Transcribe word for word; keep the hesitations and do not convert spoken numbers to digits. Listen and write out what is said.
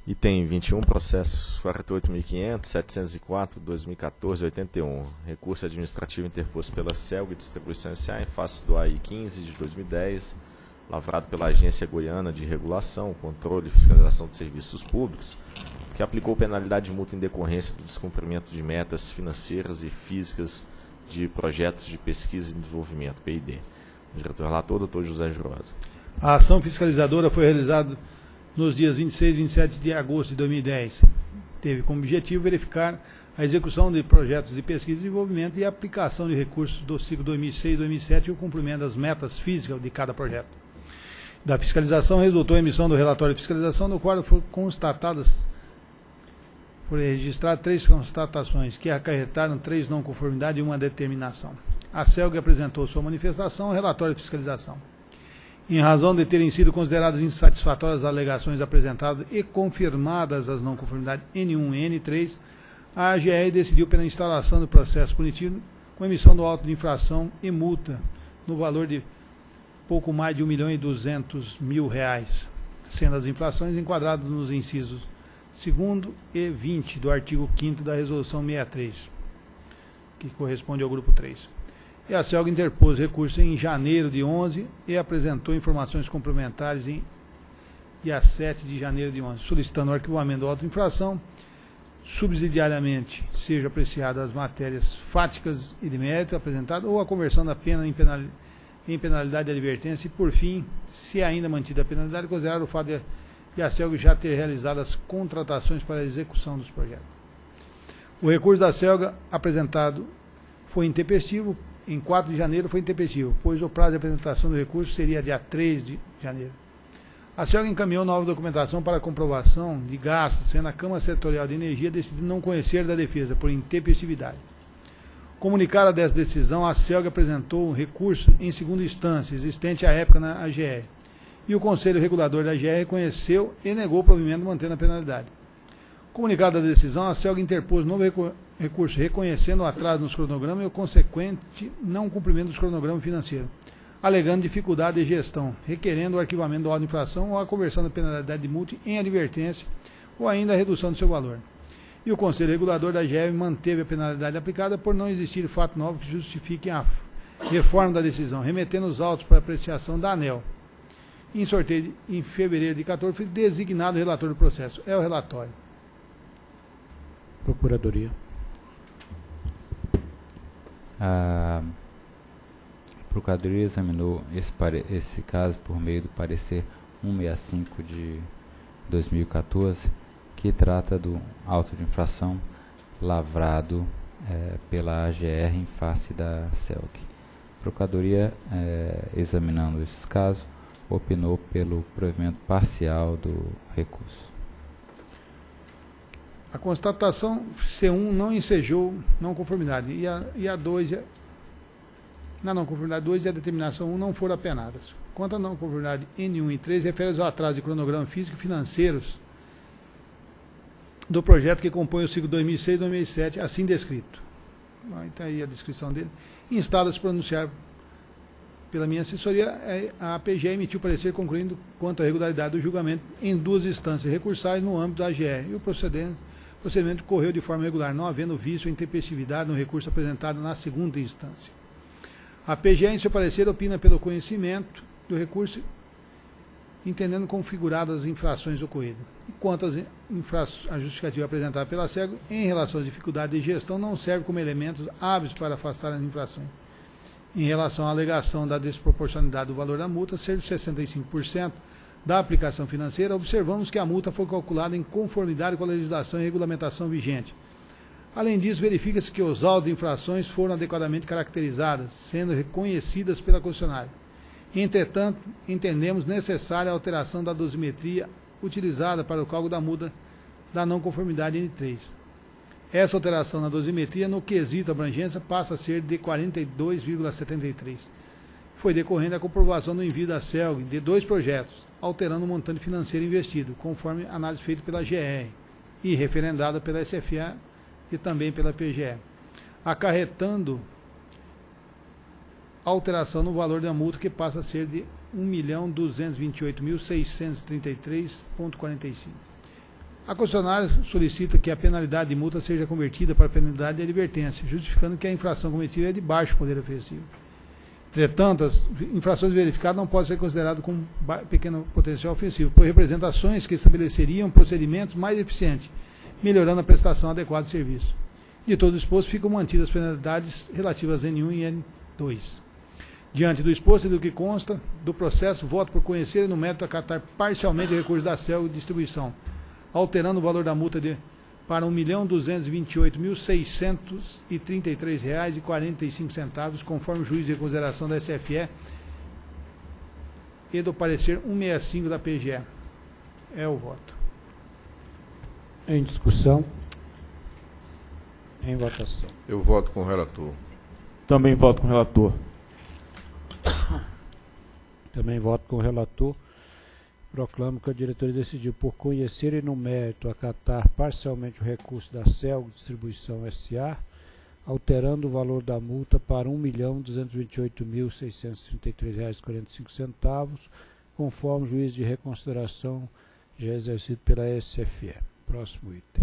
Item vinte e um, processos quarenta e oito mil e quinhentos, setecentos e quatro, dois mil e quatorze, oitenta e um. Recurso administrativo interposto pela CELG Distribuição S A em face do A I quinze de dois mil e dez, lavrado pela Agência Goiana de Regulação, Controle e Fiscalização de Serviços Públicos, que aplicou penalidade de multa em decorrência do descumprimento de metas financeiras e físicas de projetos de pesquisa e desenvolvimento, P I D. O diretor relator, doutor José Jurosa. A ação fiscalizadora foi realizada nos dias vinte e seis e vinte e sete de agosto de dois mil e dez. Teve como objetivo verificar a execução de projetos de pesquisa e desenvolvimento e a aplicação de recursos do ciclo dois mil e seis e dois mil e sete e o cumprimento das metas físicas de cada projeto. Da fiscalização resultou a emissão do relatório de fiscalização, no qual foram constatadas, foram registradas três constatações, que acarretaram três não conformidades e uma determinação. A CELG apresentou sua manifestação ao relatório de fiscalização. Em razão de terem sido consideradas insatisfatórias as alegações apresentadas e confirmadas as não conformidades N um e N três, a A G R decidiu pela instalação do processo punitivo com emissão do auto de infração e multa no valor de pouco mais de um milhão e duzentos mil reais, sendo as infrações enquadradas nos incisos segundo e vinte do artigo quinto da Resolução sessenta e três, que corresponde ao grupo três. E a CELG interpôs recurso em janeiro de onze e apresentou informações complementares em dia sete de janeiro de onze, solicitando o arquivamento do auto de infração, subsidiariamente seja apreciadas as matérias fáticas e de mérito apresentadas ou a conversão da pena em penalidade, em penalidade de advertência e, por fim, se ainda mantida a penalidade, considerar o fato de, de a CELG já ter realizado as contratações para a execução dos projetos. O recurso da CELG apresentado foi intempestivo. Em quatro de janeiro foi intempestivo, pois o prazo de apresentação do recurso seria dia três de janeiro. A CELG encaminhou nova documentação para comprovação de gastos, sendo a Câmara Setorial de Energia decidiu não conhecer da defesa por intempestividade. Comunicada dessa decisão, a CELG apresentou um recurso em segunda instância, existente à época na A G R, e o Conselho Regulador da A G R reconheceu e negou o provimento mantendo a penalidade. Comunicada a decisão, a CELG interpôs novo recurso reconhecendo o atraso nos cronogramas e o consequente não cumprimento dos cronogramas financeiros, alegando dificuldade de gestão, requerendo o arquivamento do auto de infração ou a conversão da penalidade de multa em advertência ou ainda a redução do seu valor. E o Conselho Regulador da A G R manteve a penalidade aplicada por não existir fato novo que justifique a reforma da decisão, remetendo os autos para apreciação da ANEEL. Em sorteio em fevereiro de quatorze foi designado o relator do processo. É o relatório. Procuradoria. A Procuradoria examinou esse, esse caso por meio do parecer cento e sessenta e cinco de dois mil e quatorze, que trata do auto de infração lavrado é, pela A G R em face da CELG. A Procuradoria, é, examinando esses casos, opinou pelo provimento parcial do recurso. A constatação C um não ensejou não conformidade e a, e a dois, na não conformidade dois e a determinação um não foram apenadas. Quanto à não conformidade N um e três, refere-se ao atraso de cronograma físico e financeiros do projeto que compõe o ciclo dois mil e seis e dois mil e sete, assim descrito. Está aí a descrição dele. Instada a se pronunciar pela minha assessoria, a A P G emitiu parecer concluindo quanto à regularidade do julgamento em duas instâncias recursais no âmbito da A G R e o procedimento O procedimento correu de forma regular, não havendo vício ou intempestividade no recurso apresentado na segunda instância. A P G, em seu parecer, opina pelo conhecimento do recurso, entendendo configuradas as infrações ocorridas. E quanto às infrações, a justificativa apresentada pela CELG, em relação às dificuldades de gestão, não serve como elementos hábeis para afastar as infrações. Em relação à alegação da desproporcionalidade do valor da multa, ser de sessenta e cinco por cento, da aplicação financeira, observamos que a multa foi calculada em conformidade com a legislação e regulamentação vigente. Além disso, verifica-se que os autos de infrações foram adequadamente caracterizadas, sendo reconhecidas pela concessionária. Entretanto, entendemos necessária a alteração da dosimetria utilizada para o cálculo da multa da não conformidade N três. Essa alteração na dosimetria, no quesito abrangência, passa a ser de quarenta e dois vírgula setenta e três. Foi decorrente da comprovação do envio da CELG de dois projetos, alterando o montante financeiro investido, conforme análise feita pela G R e referendada pela S F A e também pela P G E, acarretando alteração no valor da multa, que passa a ser de um milhão duzentos e vinte e oito mil seiscentos e trinta e três vírgula quarenta e cinco. A concessionária solicita que a penalidade de multa seja convertida para penalidade de advertência, justificando que a infração cometida é de baixo poder ofensivo. Entretanto, as infrações verificadas não podem ser consideradas com pequeno potencial ofensivo, pois representam ações que estabeleceriam procedimentos mais eficientes, melhorando a prestação adequada de serviço. De todo o exposto, ficam mantidas as penalidades relativas a N um e N dois. Diante do exposto e do que consta do processo, voto por conhecer e no mérito acatar parcialmente o recurso da CELG de distribuição, alterando o valor da multa de, para um milhão duzentos e vinte e oito mil seiscentos e trinta e três reais e quarenta e cinco centavos, conforme o juiz de consideração da S F E e do parecer cento e sessenta e cinco da P G E. É o voto. Em discussão. Em votação. Eu voto com o relator. Também voto com o relator. Também voto com o relator. Proclamo que a diretoria decidiu, por conhecer e no mérito, acatar parcialmente o recurso da CELG Distribuição S A, alterando o valor da multa para um milhão duzentos e vinte e oito mil seiscentos e trinta e três reais e quarenta e cinco centavos, conforme o juízo de reconsideração já exercido pela S F E. Próximo item.